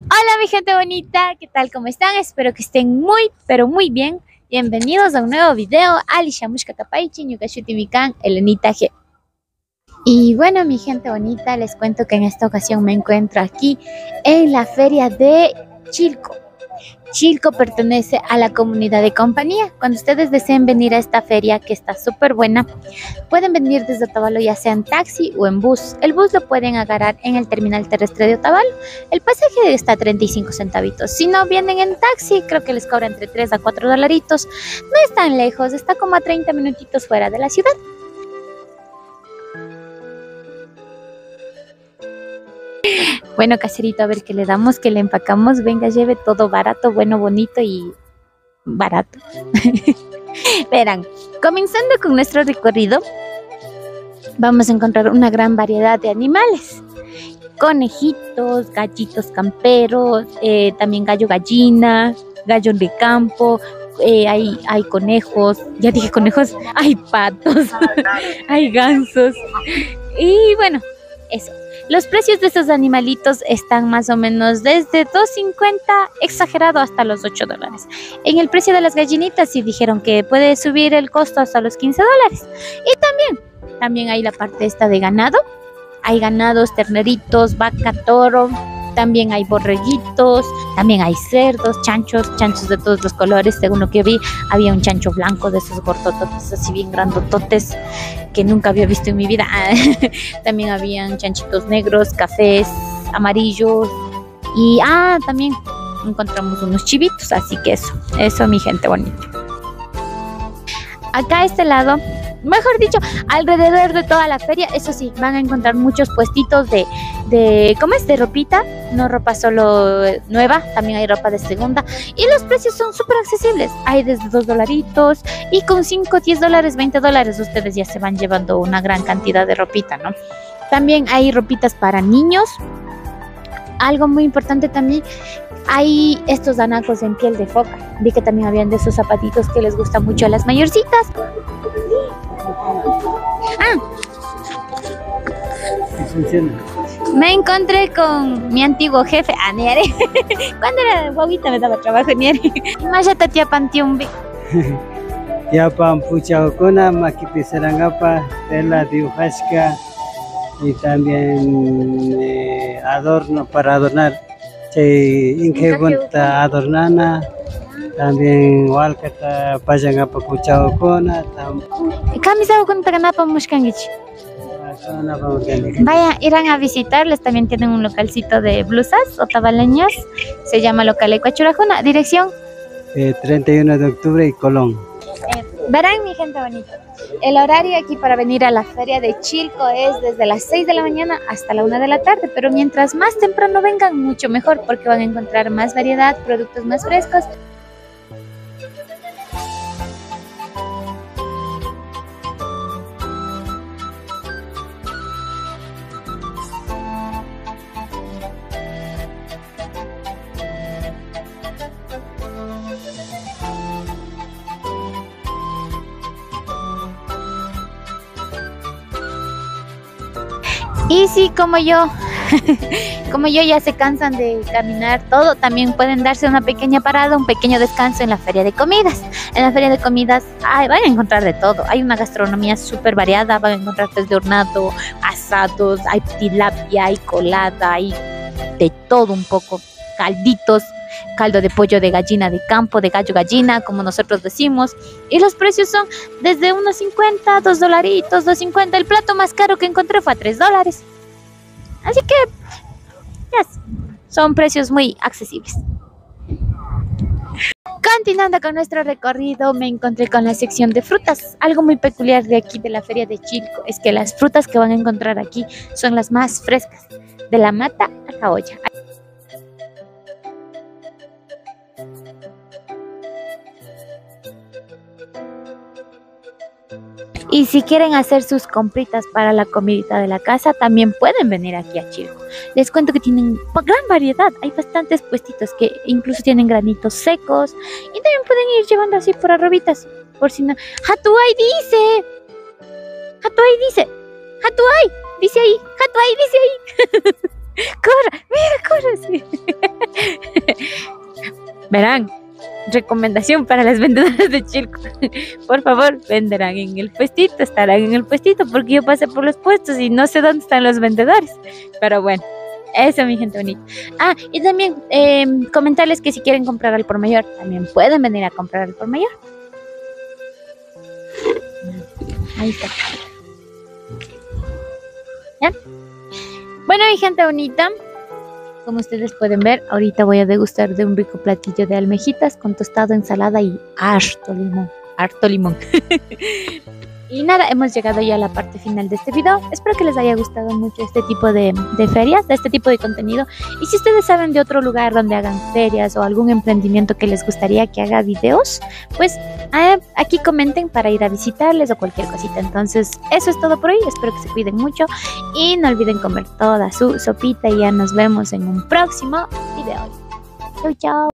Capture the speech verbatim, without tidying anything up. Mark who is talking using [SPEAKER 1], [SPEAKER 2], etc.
[SPEAKER 1] Hola mi gente bonita, ¿qué tal? ¿Cómo están? Espero que estén muy, pero muy bien. Bienvenidos a un nuevo video. Alisha Mushkatapaichi, Ñukashutimikan, Elenita G. Y bueno mi gente bonita, les cuento que en esta ocasión me encuentro aquí en la feria de Chilco. Chilco pertenece a la comunidad de Compañía. Cuando ustedes deseen venir a esta feria, que está súper buena, pueden venir desde Otavalo ya sea en taxi o en bus. El bus lo pueden agarrar en el terminal terrestre de Otavalo. El pasaje está a treinta y cinco centavitos. Si no vienen en taxi, creo que les cobra entre tres a cuatro dolaritos. No es tan lejos, está como a treinta minutitos fuera de la ciudad. Bueno, caserito, a ver qué le damos, que le empacamos. Venga, lleve todo barato, bueno, bonito y barato. Verán, comenzando con nuestro recorrido, vamos a encontrar una gran variedad de animales. Conejitos, gallitos camperos, eh, también gallo gallina, gallo de campo, eh, hay, hay conejos, ya dije conejos, hay patos, hay gansos. Y bueno, eso. Los precios de estos animalitos están más o menos desde dos cincuenta, exagerado, hasta los ocho dólares. En el precio de las gallinitas sí dijeron que puede subir el costo hasta los quince dólares. Y también, también hay la parte esta de ganado. Hay ganados, terneritos, vaca, toro. También hay borreguitos, también hay cerdos, chanchos, chanchos de todos los colores. Según lo que vi, había un chancho blanco de esos gordototes, así bien grandototes, que nunca había visto en mi vida. También habían chanchitos negros, cafés, amarillos. Y ah, también encontramos unos chivitos, así que eso, eso mi gente bonita. Acá a este lado, mejor dicho, alrededor de toda la feria, eso sí, van a encontrar muchos puestitos de, de ¿cómo es? De ropita, no ropa solo nueva, también hay ropa de segunda. Y los precios son súper accesibles, hay desde dos dolaritos y con cinco, diez dólares, veinte dólares ustedes ya se van llevando una gran cantidad de ropita, ¿no? También hay ropitas para niños. Algo muy importante también, hay estos anacos en piel de foca. Vi que también habían de esos zapatitos que les gustan mucho a las mayorcitas. Ah, me encontré con mi antiguo jefe, ah, Niere. Cuando era guaguita me daba trabajo, Niere. Maya tatia pantiumbi.
[SPEAKER 2] Ya pan puchaucona, maquiti serangapa, tela dibujasca y también eh, adorno para adornar. Che, inquebunta adornana. También walkata payangapa puchaucona.
[SPEAKER 1] Camisa con taganapa mushkangichi. Vayan, irán a visitarles, también tienen un localcito de blusas otavaleñas, se llama Local Ecuachurajona, dirección
[SPEAKER 2] eh, treinta y uno de octubre y Colón.
[SPEAKER 1] Eh, verán mi gente bonita, el horario aquí para venir a la feria de Chilco es desde las seis de la mañana hasta la una de la tarde, pero mientras más temprano vengan, mucho mejor, porque van a encontrar más variedad, productos más frescos. Y sí, como yo, como yo ya se cansan de caminar todo, también pueden darse una pequeña parada, un pequeño descanso en la feria de comidas. En la feria de comidas ay, van a encontrar de todo. Hay una gastronomía súper variada, van a encontrar desde hornado, asados, hay tilapia, hay colada, hay de todo un poco, calditos, caldo de pollo de gallina de campo, de gallo gallina, como nosotros decimos. Y los precios son desde uno cincuenta, dos dolaritos, dos cincuenta. El plato más caro que encontré fue a tres dólares. Así que, yes, son precios muy accesibles. Continuando con nuestro recorrido, me encontré con la sección de frutas. Algo muy peculiar de aquí de la feria de Chilco es que las frutas que van a encontrar aquí son las más frescas, de la mata a la olla. Y si quieren hacer sus compritas para la comidita de la casa, también pueden venir aquí a Chilco. Les cuento que tienen gran variedad. Hay bastantes puestitos que incluso tienen granitos secos. Y también pueden ir llevando así por arrobitas. Por si no... ¡Hatuay dice! ¡Hatuay dice! ¡Hatuay! Dice ahí. ¡Hatuay dice ahí! ¡Corra! ¡Mira, corra! Sí. Verán, recomendación para las vendedoras de Chilco. Por favor, venderán en el puestito, estarán en el puestito, porque yo pasé por los puestos y no sé dónde están los vendedores. Pero bueno, eso, mi gente bonita. Ah, y también eh, comentarles que si quieren comprar al por mayor, también pueden venir a comprar al por mayor. Ahí está. ¿Ya? Bueno, mi gente bonita, como ustedes pueden ver, ahorita voy a degustar de un rico platillo de almejitas con tostado, ensalada y harto limón. Harto limón. Y nada, hemos llegado ya a la parte final de este video. Espero que les haya gustado mucho este tipo de, de ferias, de este tipo de contenido. Y si ustedes saben de otro lugar donde hagan ferias o algún emprendimiento que les gustaría que haga videos, pues eh, aquí comenten para ir a visitarles o cualquier cosita. Entonces, eso es todo por hoy. Espero que se cuiden mucho y no olviden comer toda su sopita y ya nos vemos en un próximo video. Chau, chau.